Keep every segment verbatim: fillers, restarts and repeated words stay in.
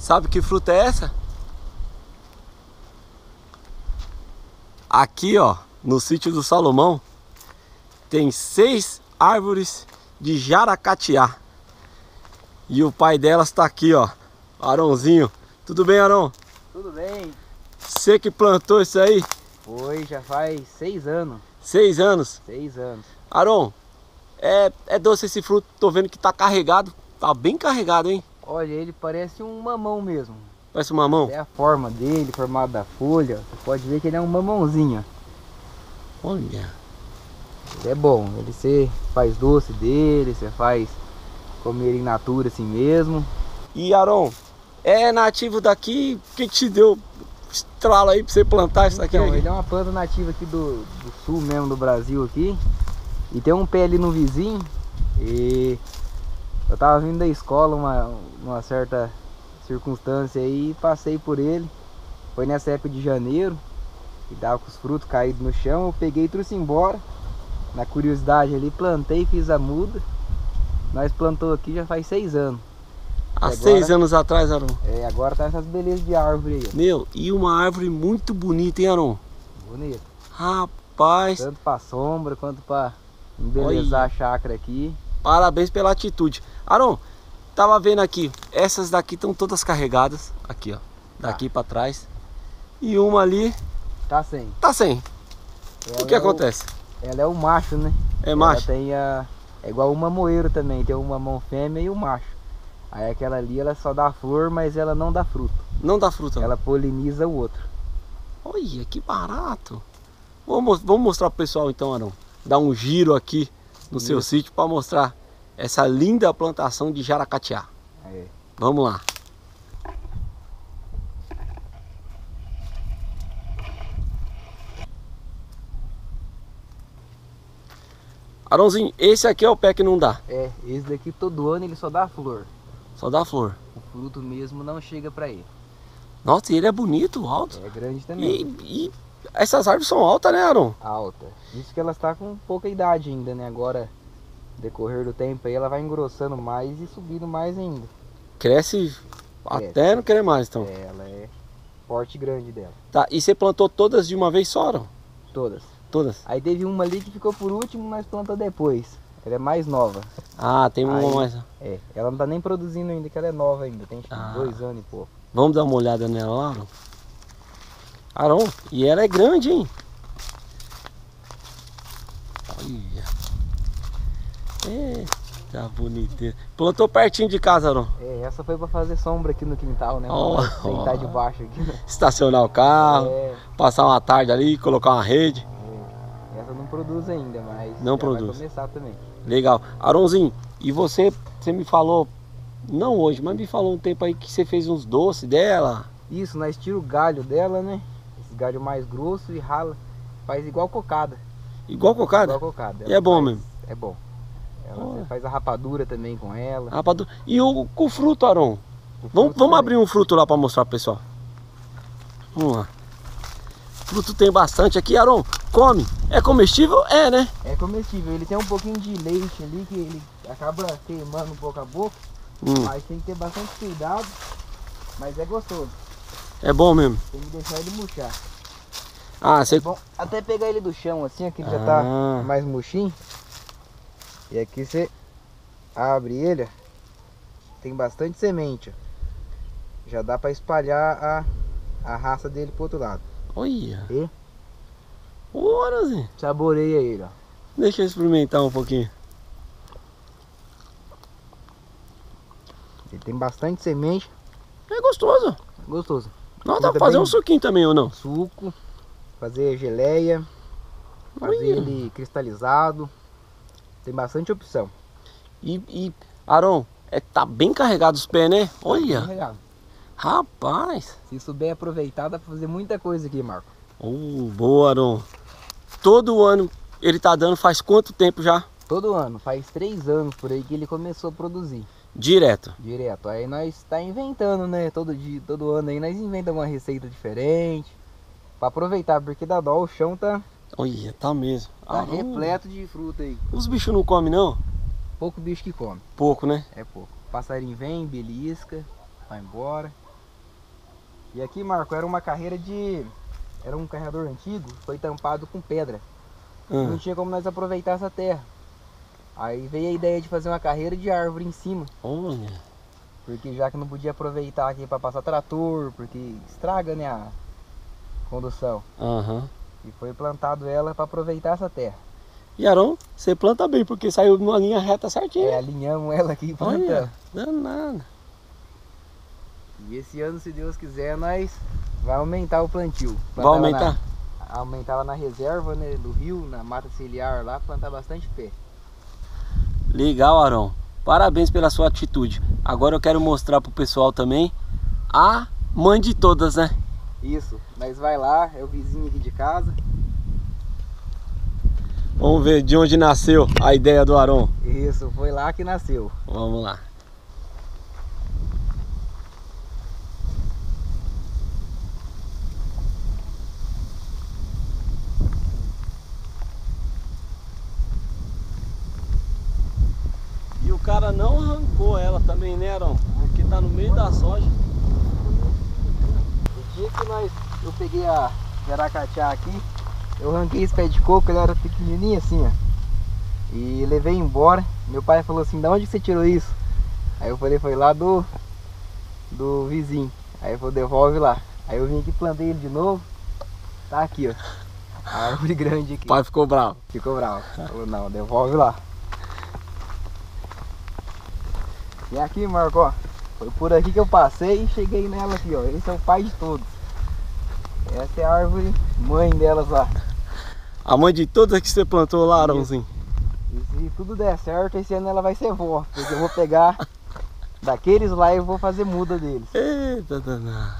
Sabe que fruta é essa? Aqui, ó, no sítio do Salomão, tem seis árvores de jaracatiá. E o pai delas tá aqui, ó, Aronzinho. Tudo bem, Aron? Tudo bem. Você que plantou isso aí? Foi, já faz seis anos. Seis anos? Seis anos. Aron, é, é doce esse fruto, tô vendo que tá carregado. Tá bem carregado, hein? Olha, ele parece um mamão mesmo. Parece um mamão? É a forma dele, formado da folha. Você pode ver que ele é um mamãozinho. Olha. Ele é bom, ele você faz doce dele, você faz comer in natura assim mesmo. E Aron, é nativo daqui? O que, que te deu estralo aí pra você plantar isso aqui? Então, ele é uma planta nativa aqui do, do sul mesmo, do Brasil aqui. E tem um pé ali no vizinho. E eu tava vindo da escola uma, uma certa circunstância aí e passei por ele. Foi nessa época de janeiro. E tava com os frutos caídos no chão. Eu peguei e trouxe embora. Na curiosidade ali, plantei, fiz a muda. Nós plantou aqui já faz seis anos. Há agora, seis anos atrás, Aron. É, agora tá essas belezas de árvore aí. Ó. Meu, e uma árvore muito bonita, hein, Aron? Bonito. Rapaz. Tanto pra sombra quanto pra embelezar a chácara aqui. Parabéns pela atitude. Aron, tava vendo aqui, essas daqui estão todas carregadas. Aqui, ó. Daqui pra trás. E uma ali Tá sem. tá sem. Ela O que é acontece? Ela é o macho, né? É macho? Ela tem a... É igual o mamoeiro também, tem o mamão fêmea e o macho. Aí aquela ali, ela só dá flor, mas ela não dá fruto. Não dá fruta. Ela poliniza o outro. Olha, que barato. Vamos, vamos mostrar pro pessoal então, Aron. Dar um giro aqui no Isso. seu sítio para mostrar essa linda plantação de jaracatiá. É. Vamos lá. Aronzinho, esse aqui é o pé que não dá. É, esse daqui todo ano ele só dá flor. Só dá flor. O fruto mesmo não chega pra ele. Nossa, e ele é bonito, alto. É grande também. E, e essas árvores são altas, né, Aron? Alta. Isso que ela está com pouca idade ainda, né? Agora, no decorrer do tempo aí, ela vai engrossando mais e subindo mais ainda. Cresce, Cresce. até não querer mais, então. É, ela é porte grande dela. Tá, e você plantou todas de uma vez só, Aron? Todas. Todas? Aí teve uma ali que ficou por último, mas planta depois. Ela é mais nova. Ah, tem uma Aí- mais. É, ela não tá nem produzindo ainda, que ela é nova ainda. Tem acho que Ah. dois anos e pouco. Vamos dar uma olhada nela lá, Aron? Aron, e ela é grande, hein? Olha. Eita, bonitinha. Plantou pertinho de casa, Aron. É, essa foi pra fazer sombra aqui no quintal, né? Oh, Pra sentar oh. debaixo aqui, né? Estacionar o carro, É, passar uma tarde ali, colocar uma rede. é. Essa não produz ainda, mas Não já produz. vai começar também. Legal. Aronzinho, e você, você me falou, não hoje, mas me falou um tempo aí que você fez uns doces dela. Isso, nós tira o galho dela, né? Esse galho mais grosso e rala. Faz igual cocada. Igual cocada? Igual cocada. E Ela é bom faz- mesmo? É bom. Ela Olha. você faz a rapadura também com ela. Rapadura. E o, com o fruto, Aron? O Vamos, fruto vamos também. abrir um fruto lá para mostrar pro pessoal. Vamos lá. Fruto tem bastante aqui, Aron. Come. É comestível? É, né? É comestível. Ele tem um pouquinho de leite ali que ele acaba queimando um pouco a boca. Hum, Mas tem que ter bastante cuidado. Mas é gostoso. é bom mesmo. Tem que deixar ele murchar. Ah, É você... bom até pegar ele do chão assim, aqui ele já Ah. tá mais murchinho. E aqui você abre ele, ó. Tem bastante semente, ó. Já dá pra espalhar a, a raça dele pro outro lado. Olha. E Ô, Aronzinho. saboreia ele, ó. Deixa eu experimentar um pouquinho. Ele tem bastante semente, É gostoso. gostoso. Não, Ele dá pra fazer também- um suquinho também, ou não? Suco, fazer geleia, fazer Olha. ele cristalizado. Tem bastante opção. E, e Aron, é, tá bem carregado os pés, né? Bem Olha. regado. Rapaz. Se souber aproveitar, dá pra fazer muita coisa aqui, Marco. Oh, boa, Aron. Todo ano ele tá dando faz quanto tempo já? Todo ano, faz três anos por aí que ele começou a produzir Direto. direto. Aí nós tá inventando, né? Todo dia, todo ano aí nós inventamos uma receita diferente pra aproveitar, porque dá dó, o chão tá, Olha, tá mesmo. tá Aron, repleto de fruta aí. os bichos não comem, não? Pouco bicho que come, Pouco, né? é pouco. Passarinho vem, belisca, vai embora. E aqui, Marco, era uma carreira de... Era um carregador antigo, foi tampado com pedra. Hum. Não tinha como nós aproveitar essa terra. Aí veio a ideia de fazer uma carreira de árvore em cima. Olha. Porque já que não podia aproveitar aqui para passar trator, porque estraga, né, a condução. Aham. E foi plantado ela para aproveitar essa terra. E Arão, você planta bem, porque saiu numa linha reta certinha. É, alinhamos ela aqui e plantamos. Olha, danado. E esse ano, se Deus quiser, nós vai aumentar o plantio. Vai Plantar aumentar? Na, aumentar lá na reserva, né, do rio, na mata ciliar lá, plantar bastante pé. Legal, Arão. Parabéns pela sua atitude. Agora eu quero mostrar pro pessoal também a mãe de todas, né? Isso, nós vai lá, é o vizinho aqui de casa. Vamos ver de onde nasceu a ideia do Arão. Isso, foi lá que nasceu. Vamos lá. E o cara não arrancou ela também, né, Arão? Porque tá no meio da soja. O dia que nós, eu peguei a jaracatiá aqui, eu arranquei esse pé de coco, ele era pequenininho assim, ó. E levei embora. Meu pai falou assim, da onde você tirou isso? Aí eu falei, foi lá do do vizinho. Aí ele falou, devolve lá. Aí eu vim aqui, plantei ele de novo. Tá aqui, ó. A árvore grande aqui. O pai ficou bravo. Ficou bravo. Falou, não, devolve lá. E aqui, Marco, ó, foi por aqui que eu passei e cheguei nela aqui, ó. Esse é o pai de todos. Essa é a árvore mãe delas lá. A mãe de todas que você plantou lá, Arãozinho. E se tudo der certo, esse ano ela vai ser vó. Porque eu vou pegar daqueles lá e eu vou fazer muda deles. Eita danada.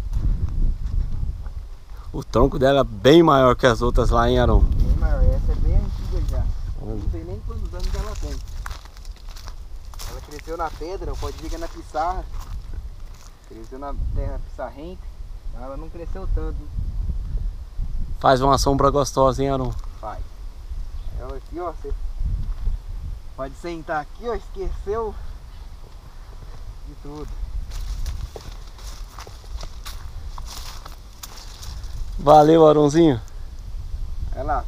O tronco dela é bem maior que as outras lá, hein, Arão? Bem maior, essa é bem antiga já. Não sei nem quantos anos ela tem. Ela cresceu na pedra, pode ver que é na pissarra. Cresceu na terra pissarrenta. Ela não cresceu tanto. Faz uma sombra gostosa, hein, Arão? Faz. Ela aqui, ó, você pode sentar aqui, ó, esqueceu de tudo. Valeu, Arãozinho. Vai lá.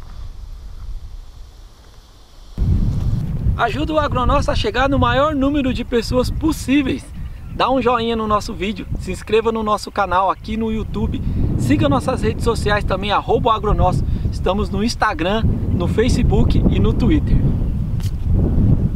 Ajuda o Agronosso a chegar no maior número de pessoas possíveis. Dá um joinha no nosso vídeo, se inscreva no nosso canal aqui no YouTube. Siga nossas redes sociais também, arroba Agronosso. Estamos no Instagram, no Facebook e no Twitter.